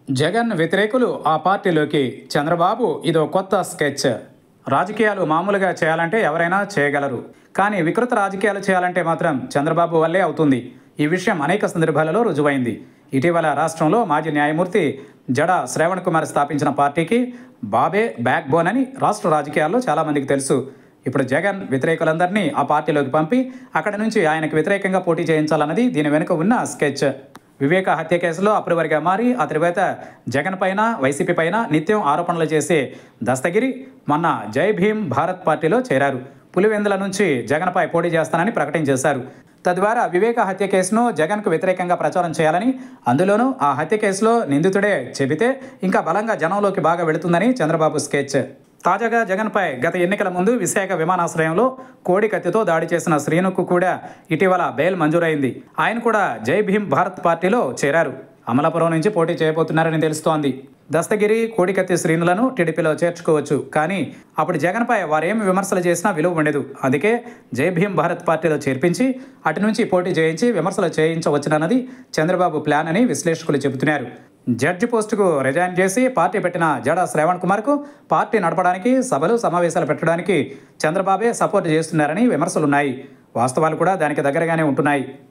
జగన్ వ్యతిరేకులు ఆ పార్టీలోకి చంద్రబాబు ఇదో కొత్త స్కెచ్. రాజకీయాలు మామూలుగా చేయాలంటే ఎవరైనా చేయగలరు. కానీ వికృత రాజకీయాలు చేయాలంటే మాత్రం చంద్రబాబు వల్లే అవుతుంది. ఈ విషయం అనేక సందర్భాలలో రుజువైంది. ఇటీవల రాష్ట్రంలో మాజీ న్యాయమూర్తి జడ శ్రవణ్ కుమార్ స్థాపించిన పార్టీకి బాబే బ్యాక్ బోన్ అని రాష్ట్ర రాజకీయాల్లో చాలామందికి తెలుసు. ఇప్పుడు జగన్ వ్యతిరేకులందరినీ ఆ పార్టీలోకి పంపి అక్కడి నుంచి ఆయనకు వ్యతిరేకంగా పోటీ చేయించాలన్నది దీని వెనుక ఉన్న స్కెచ్. వివేక హత్య కేసులో అప్రూవర్గా మారి ఆ తర్వాత జగన్ పైన వైసీపీ పైన నిత్యం ఆరోపణలు చేసే దస్తగిరి మొన్న జై భీమ్ భారత్ పార్టీలో చేరారు. పులివెందుల నుంచి జగన్పై పోటీ చేస్తానని ప్రకటించేశారు. తద్వారా వివేక హత్య కేసును జగన్కు వ్యతిరేకంగా ప్రచారం చేయాలని, అందులోనూ ఆ హత్య కేసులో నిందితుడే చెబితే ఇంకా బలంగా జనంలోకి బాగా వెళుతుందని చంద్రబాబు స్కెచ్. తాజాగా జగన్పై గత ఎన్నికల ముందు విశాఖ విమానాశ్రయంలో కోడి కత్తితో దాడి చేసిన శ్రీనుకు కూడా ఇటీవల బెయిల్ మంజూరైంది. ఆయన కూడా జై భీమ్ భారత్ పార్టీలో చేరారు. అమలాపురం నుంచి పోటీ చేయబోతున్నారని తెలుస్తోంది. దస్తగిరి, కోడికత్తి శ్రీనులను టీడీపీలో చేర్చుకోవచ్చు. కానీ అప్పుడు జగన్పై వారేమి విమర్శలు చేసినా విలువ ఉండదు. అందుకే జై భీమ్ భారత్ పార్టీలో చేర్పించి అటు నుంచి పోటీ చేయించి విమర్శలు చేయించవచ్చునన్నది చంద్రబాబు ప్లాన్ అని విశ్లేషకులు చెబుతున్నారు. జడ్జి పోస్టుకు రిజైన్ చేసి పార్టీ పెట్టిన జడ శ్రవణ్ కుమార్కు పార్టీ నడపడానికి, సభలు సమావేశాలు పెట్టడానికి చంద్రబాబే సపోర్ట్ చేస్తున్నారని విమర్శలున్నాయి. వాస్తవాలు కూడా దానికి దగ్గరగానే ఉంటున్నాయి.